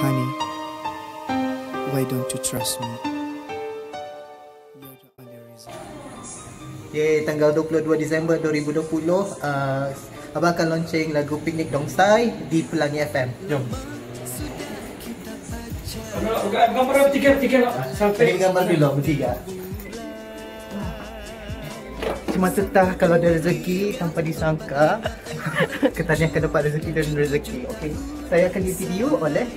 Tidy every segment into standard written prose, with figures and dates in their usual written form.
Honey, why don't you trust me? You're the only reason. Tanggal 22 Disember 2020, Abang akan launching lagu Piknik Dongsai di Pelangi FM. Jom. Gambar bertiga sampai Gambar dulu bertiga. Cuma tetah kalau ada rezeki tanpa disangka. Katanya akan dapat rezeki dan rezeki. Okey, saya akan di video oleh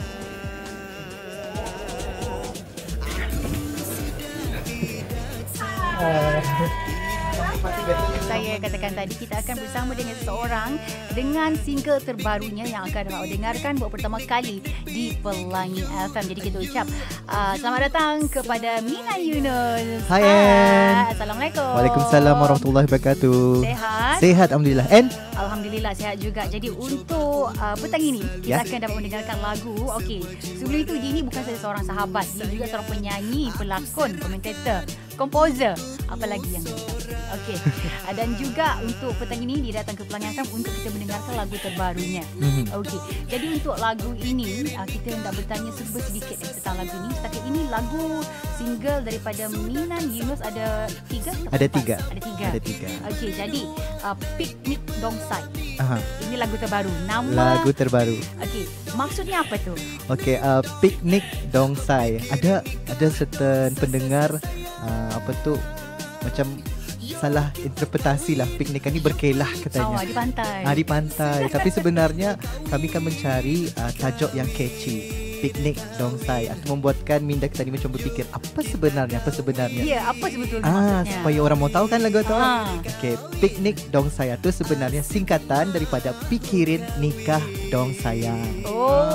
saya katakan tadi, kita akan bersama dengan seseorang dengan single terbarunya yang akan awak dengarkan buat pertama kali di Pelangi FM. Jadi kita ucap selamat datang kepada Mina Yunus. Hai, Ann. Assalamualaikum. Waalaikumsalam warahmatullahi wabarakatuh. Sehat? Sehat, Alhamdulillah. Alhamdulillah sihat juga. Jadi untuk petang ini kita akan dapat mendengarkan lagu. Okey, sebelum itu dia ini bukan saja seorang sahabat, dia juga seorang penyanyi, pelakon, komentator, komposer, apa lagi yang okey. Dan juga untuk petang ini dia datang ke Pelangi FM untuk kita mendengarkan lagu terbarunya. Okey. Jadi untuk lagu ini kita hendak bertanya sedikit tentang lagu ini. Setakat ini lagu single daripada Mina Yunus ada 3? Ada 3. Ada 3. Okey, jadi Piknik Dongsai. Ini lagu terbaru. Nama lagu terbaru. Okey, maksudnya apa tu? Okey, Piknik Dongsai. Ada certain pendengar apa tu macam salah interpretasi lah. Piknik ni berkelah katanya. Di pantai. Di pantai. Tapi sebenarnya kami akan mencari tajuk yang catchy. Piknik Dongsai atau membuatkan minda kita ni macam berfikir apa sebenarnya. Ya, apa sebetulnya maksudnya. Supaya orang mau tahu kan lagu tu. Okey, Piknik Dongsai itu sebenarnya singkatan daripada Pikirin Nikah Dong Sayang.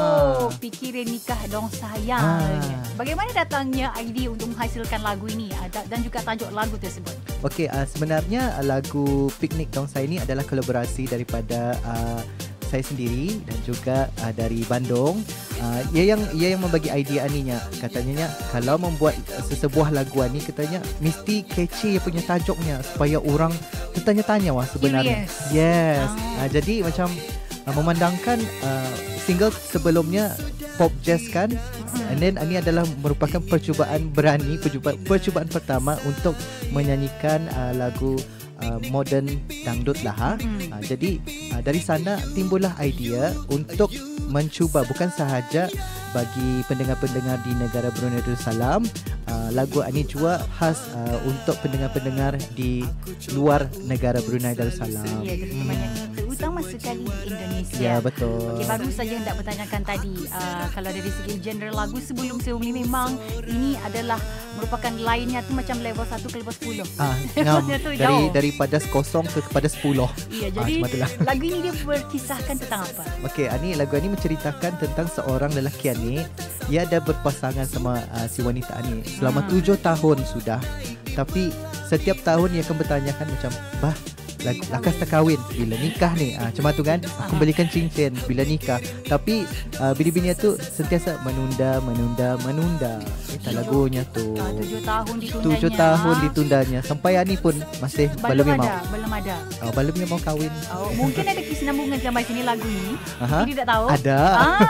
Pikirin Nikah Dong Sayang. Bagaimana datangnya idea untuk menghasilkan lagu ini dan juga tajuk lagu tersebut? Okey, sebenarnya lagu Piknik Dongsai ini adalah kolaborasi daripada saya sendiri dan juga dari Bandung. Ia yang membagi idea aninya. Katanya kalau membuat sesebuah lagu ni katanya mesti catchy punya tajuknya supaya orang bertanya-tanya sebenarnya. Yes. Jadi macam memandangkan single sebelumnya pop jazz kan, and then ini adalah merupakan percubaan percubaan pertama untuk menyanyikan lagu modern dangdut lah. Jadi dari sana timbullah idea untuk mencuba bukan sahaja bagi pendengar-pendengar di negara Brunei Darussalam, lagu ini juga khas untuk pendengar-pendengar di luar negara Brunei Darussalam. Ya, terutama sekali di Indonesia. Ya, betul. Okay, baru saja hendak bertanyakan tadi, kalau dari segi genre lagu sebelum ini memang ini adalah merupakan lainnya tu macam level 1 ke level 10. Daripada 0 kepada 10. Ya, jadi lagu ini dia berkisahkan tentang apa? Okey, lagu ini menceritakan tentang seorang lelaki ni. Ia ada berpasangan sama si wanita ni selama 7 tahun sudah. Tapi setiap tahun ia akan bertanyakan macam, "Bah, lakas tak kahwin, bila nikah ni?" Macam tu kan. Aku belikan cincin bila nikah. Tapi bini-bini tu sentiasa menunda. Itu lagunya tu. 7 tahun ditundanya. 7 tahun ditundanya. Sampai ni pun masih belum mau. Belum ada. Belum mau kahwin. Mungkin ada kesinambungan sampai sini lagu ni. Kita tak tahu. Ada.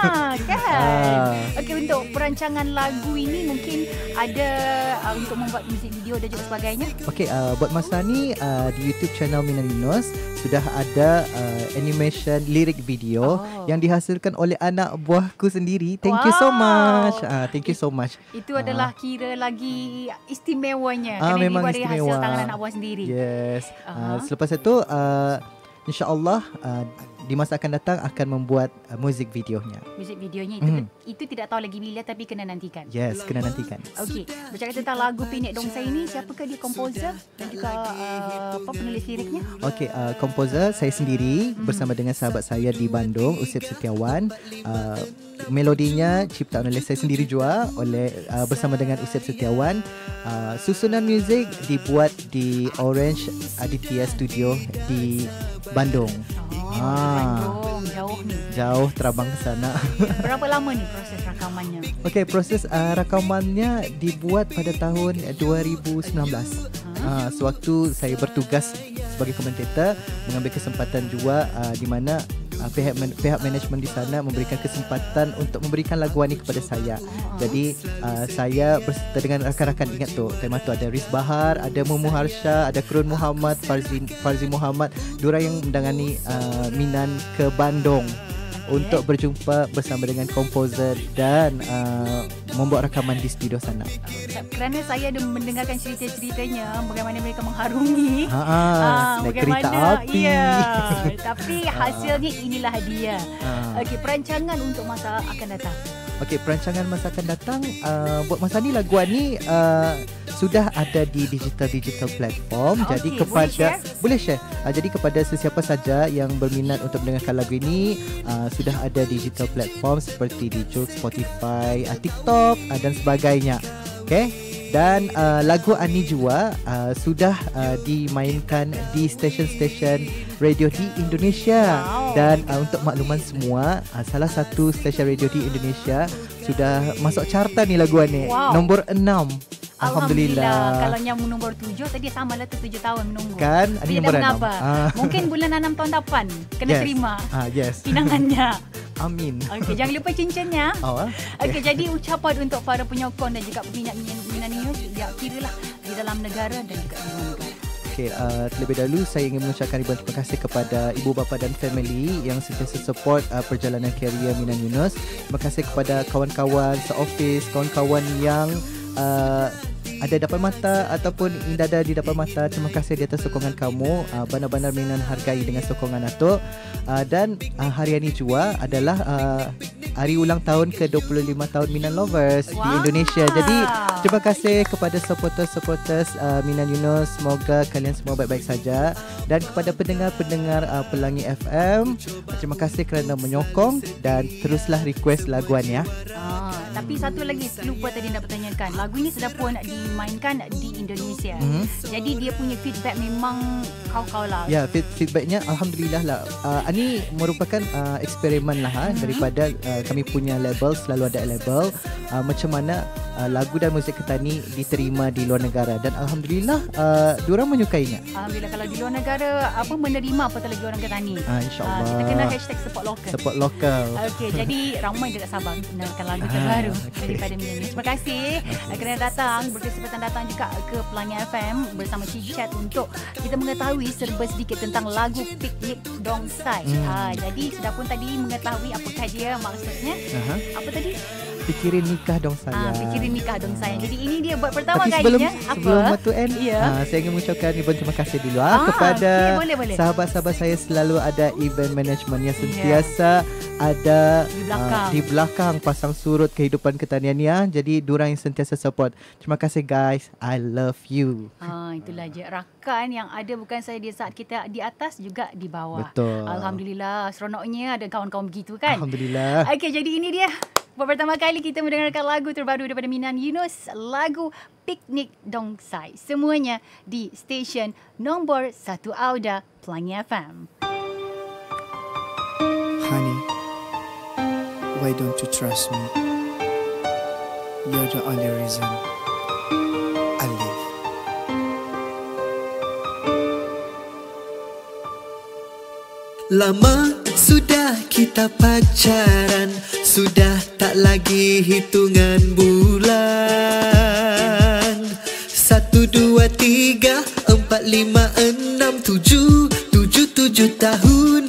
Kan. Okey, untuk perancangan lagu ini mungkin ada untuk membuat muzik video dan juga sebagainya. Okey, buat masa ni di YouTube channel Mina Yunus sudah ada animation lirik video yang dihasilkan oleh anak buahku sendiri. Thank you so much. Thank you so much. Itu adalah kira lagi istimewanya kerana memang dibuat dari hasil istimewa. tangan anak buah sendiri. Yes. Selepas itu insya-Allah di masa akan datang akan membuat muzik videonya. Muzik videonya itu tidak tahu lagi bila, tapi kena nantikan. Yes, kena nantikan. Okey, bercakap tentang lagu Piknik Dongsai ini, siapakah dia komposer dan juga penulis liriknya? Okey, komposer saya sendiri bersama dengan sahabat saya di Bandung, Usip Setiawan. Melodinya ciptaan oleh saya sendiri juga bersama dengan Usip Setiawan. Susunan muzik dibuat di Orange Aditya Studio di Bandung. Bandung, jauh ni. Jauh terbang ke sana. Berapa lama ni proses rakamannya? Okey, proses rakamannya dibuat pada tahun 2019. Sewaktu saya bertugas sebagai komentator, mengambil kesempatan juga di mana pihak manajemen di sana memberikan kesempatan untuk memberikan laguan ni kepada saya. Jadi saya berserta dengan rakan-rakan, ingat tu tema tu ada Riz Bahar, ada Mumu Harsha, ada Kurun Muhammad, Farzi Muhammad, diorang yang mendangani Minan ke Bandung untuk berjumpa bersama dengan komposer dan membuat rakaman di studio sana. Kerana saya ada mendengarkan cerita-ceritanya bagaimana mereka mengharungi naik kereta api. Ya, tapi hasilnya inilah dia. Okey, perancangan untuk masa akan datang. Okey, perancangan masa akan datang buat masa ni laguan ni sudah ada di digital platform. Jadi kepada boleh share. Jadi kepada sesiapa saja yang berminat untuk mendengarkan lagu ini, sudah ada digital platform seperti di Joox, Spotify, TikTok dan sebagainya. Okey. Dan lagu Ani Jua sudah dimainkan di stesen-stesen radio di Indonesia. Dan untuk makluman semua, salah satu stesen radio di Indonesia sudah masuk carta ni lagu ni. Nombor 6. Alhamdulillah. Kalau yang nombor 7 tadi sama lah tu 7 tahun menunggu. Kan? Ini nombor 6. Mungkin bulan 6 tahun depan kena terima pinangannya. Amin. Okey, jangan lupa cincinnya. Okey, jadi ucapan untuk para penyokong dan juga peminat Minan News, ya kiralah di dalam negara dan juga di luar negara. Okey, terlebih dahulu saya ingin mengucapkan ribuan terima kasih kepada ibu bapa dan family yang sentiasa support perjalanan karier Minan Yunus. Terima kasih kepada kawan-kawan seoffice, kawan-kawan yang ada depan mata ataupun indah ada di depan mata. Terima kasih di atas sokongan kamu. Benar-benar Minan hargai dengan sokongan Atuk. Dan hari ini juga adalah hari ulang tahun ke-25 tahun Minan Lovers di Indonesia. Jadi terima kasih kepada supporters Minan Yunus. Semoga kalian semua baik-baik saja. Dan kepada pendengar-pendengar Pelangi FM, terima kasih kerana menyokong dan teruslah request laguan ya. Tapi satu lagi lupa tadi nak bertanyakan. Lagu ini sudah pun dimainkan di Indonesia. Jadi dia punya feedback memang kau-kau lah. Ya, feedbacknya Alhamdulillah lah. Ini merupakan eksperimen lah daripada kami punya label. Selalu ada label macam mana lagu dan muzik kita ni diterima di luar negara. Dan Alhamdulillah diorang menyukainya. Alhamdulillah. Kalau di luar negara menerima apatah lagi orang kata ni. InsyaAllah. Kita kena hashtag support local. Support local. Okey, jadi ramai dia tak sabar mendengarkan lagu terbaru daripada Minan News. Terima kasih kerana datang, berkesempatan datang juga ke Pelangi FM bersama Cichat untuk kita mengetahui serba sedikit tentang lagu Piknik Dongsai. Jadi sudah pun tadi mengetahui apakah dia maksudnya. Apa tadi? Pikirin nikah dong sayang. Pikirin nikah dong sayang. Jadi ini dia buat pertama tapi kalinya. Sebelum waktu end, saya ingin mengucapkan ribuan terima kasih dulu kepada sahabat-sahabat saya selalu ada event management yang sentiasa ada di belakang pasang surut kehidupan ketanian ya. Jadi diorang yang sentiasa support. Terima kasih guys. I love you. Itulah je rakan yang ada bukan sahaja di saat kita di atas juga di bawah. Betul. Alhamdulillah seronoknya ada kawan-kawan begitu kan. Alhamdulillah. Okey, jadi ini dia. Buat pertama kali kita mendengarkan lagu terbaru daripada Minan Yunus, lagu Piknik Dongsai. Semuanya di stesen nombor 1 Auda Pelangi FM. Honey, why don't you trust me? You're the only reason I live. Lama sudah kita pacaran, sudah tak lagi hitungan bulan. 1, 2, 3, 4, 5, 6, 7 tahun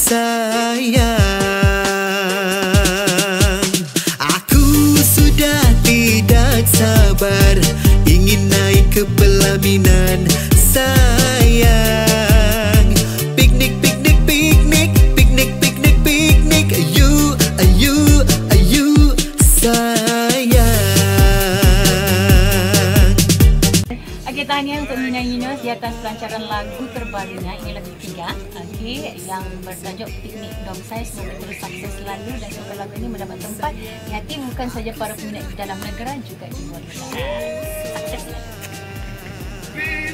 sayang. Aku sudah tidak sabar, ingin naik ke pelaminan sayang. Piknik, piknik, piknik, piknik, piknik, piknik. Ayu, sayang. Okey, tahniah untuk Minan Yunus di atas pelancaran lagu terbarunya. Ini lagu ketiga, yang bertajuk Piknik Dongsai. Semoga terus sukses selalu dan semoga lagu ini mendapat tempat di hati bukan saja para peminat di dalam negara, juga di luar negara. Sukses selalu.